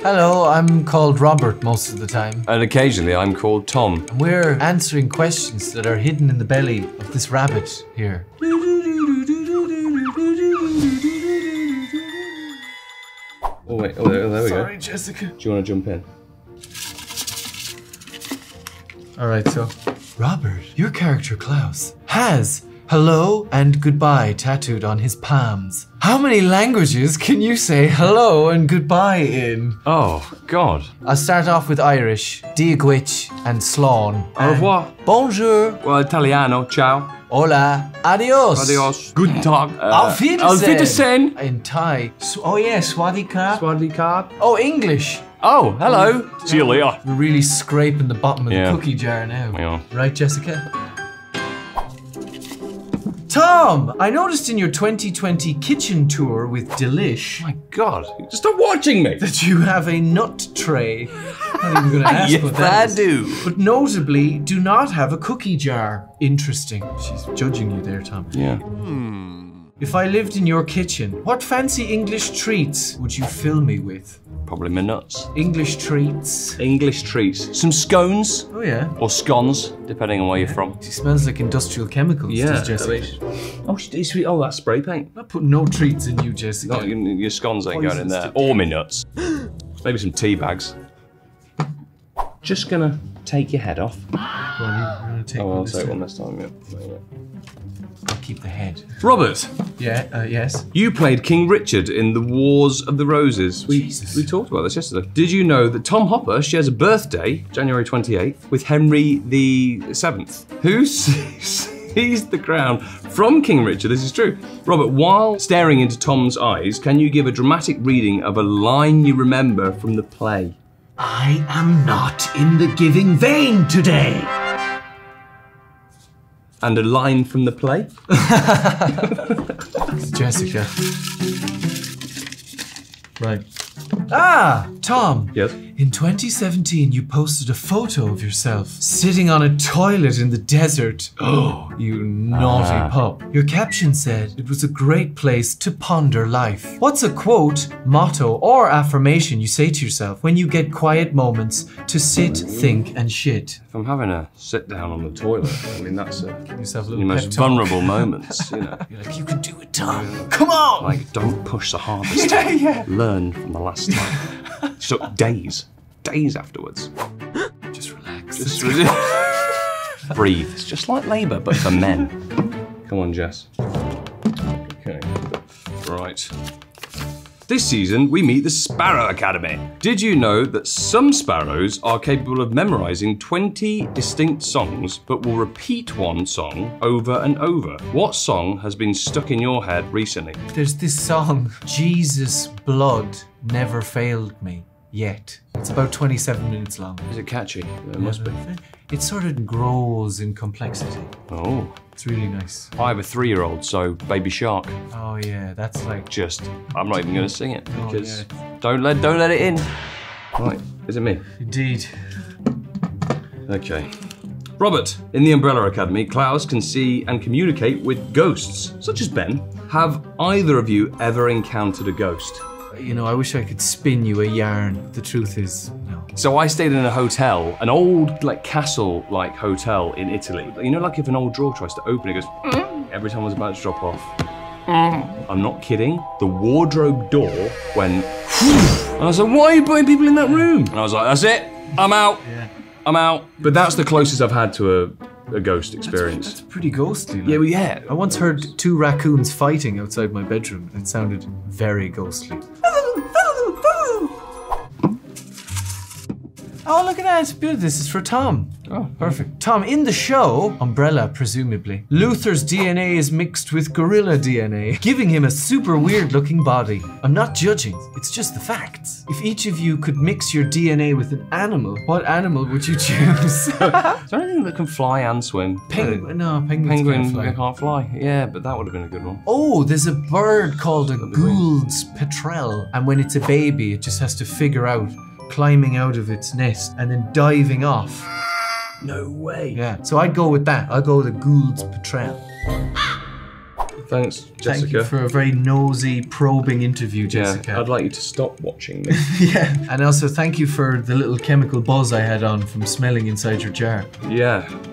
Hello, I'm called Robert most of the time. And occasionally I'm called Tom. And we're answering questions that are hidden in the belly of this rabbit here. Oh wait, oh there we go. Sorry, Jessica. Do you want to jump in? Alright, so Robert, your character Klaus, has hello and goodbye tattooed on his palms. How many languages can you say hello and goodbye in? Oh, God. I'll start off with Irish, Diagwich and Slán. Au revoir. Bonjour. Well, Italiano, ciao. Hola. Adios. Adios. Guten Tag. Auf Wiedersehen. Auf Wiedersehen. In Thai. Oh yeah, Swadee Krap. Swadee Krap. Oh, English. Oh, hello. See you later. We're really scraping the bottom of Yeah. the cookie jar now. Yeah. Right, Jessica? Tom, I noticed in your 2020 kitchen tour with Delish My God, just stop watching me. that you have a nut tray. I'm not even going to ask Yes, what that I is. do. But notably, do not have a cookie jar. Interesting. She's judging you there, Tom. Yeah. If I lived in your kitchen, what fancy English treats would you fill me with? Probably my nuts. English treats. English treats. Some scones. Oh yeah. Or scones, depending on where you're from. She smells like industrial chemicals, does Jessica? Oh, oh, that's spray paint. I'm not putting no treats in you, Jessica. No, your scones ain't going in there. Or my nuts. Maybe some tea bags. Just gonna take your head off. Go on, you're gonna take one I'll this take time. one this time, yeah. I'll keep the head. Robert, Yeah, yes. you played King Richard in The Wars of the Roses. Jesus. We talked about this yesterday. Did you know that Tom Hopper shares a birthday, January 28th, with Henry VII, who seized the crown from King Richard? This is true. Robert, while staring into Tom's eyes, can you give a dramatic reading of a line you remember from the play? I am not in the giving vein today. And a line from the play? Jessica. Right. Ah, Tom. Yes. In 2017, you posted a photo of yourself sitting on a toilet in the desert. Oh, you naughty pup. Your caption said it was a great place to ponder life. What's a quote, motto, or affirmation you say to yourself when you get quiet moments to sit, think, and shit? If I'm having a sit down on the toilet, I mean, that's Give yourself a your little most pep talk. vulnerable moments, you know. You're like, you can do it, Tom. Come on. Like, don't push the hardest. yeah. Learn from the last time. It took days afterwards. Just relax. Just breathe. It's just like labour, but for men. Come on, Jess. Okay. Right. This season, we meet the Sparrow Academy. Did you know that some sparrows are capable of memorizing 20 distinct songs, but will repeat one song over and over? What song has been stuck in your head recently? There's this song, Jesus' Blood Never Failed Me Yet. It's about 27 minutes long. Is it catchy? It must be. It sort of grows in complexity. Oh. It's really nice. I have a 3-year-old, so Baby Shark. Oh yeah, that's like... I'm not even gonna sing it Oh, because yeah. don't let it in. Right, is it me? Indeed. Okay. Robert, in the Umbrella Academy, Klaus can see and communicate with ghosts, such as Ben. Have either of you ever encountered a ghost? You know, I wish I could spin you a yarn. The truth is, no. So I stayed in a hotel, an old like castle-like hotel in Italy. You know, like if an old drawer tries to open, it goes every time I was about to drop off. I'm not kidding. The wardrobe door went and I was like, why are you putting people in that room? And I was like, that's it, I'm out. Yeah. I'm out. But that's the closest I've had to a ghost experience. That's pretty ghostly. Like. Yeah, well, yeah. I once heard 2 raccoons fighting outside my bedroom. It sounded very ghostly. Oh, look at that. Beautiful. This is for Tom. Oh, perfect. Tom, in the show, Umbrella, presumably, Luther's DNA is mixed with gorilla DNA, giving him a super weird looking body. I'm not judging, it's just the facts. If each of you could mix your DNA with an animal, what animal would you choose? Is there anything that can fly and swim? Penguin? No, penguins Penguin can't fly. can't fly. Yeah, but that would have been a good one. Oh, there's a bird called a Gould's petrel, and when it's a baby, it just has to figure out climbing out of its nest and then diving off. No way. Yeah, so I'd go with that. I'll go with a Gould's petrel. Thanks, Jessica. Thank you for a very nosy, probing interview, Jessica. Yeah, I'd like you to stop watching me. Yeah. And also thank you for the little chemical buzz I had on from smelling inside your jar. Yeah.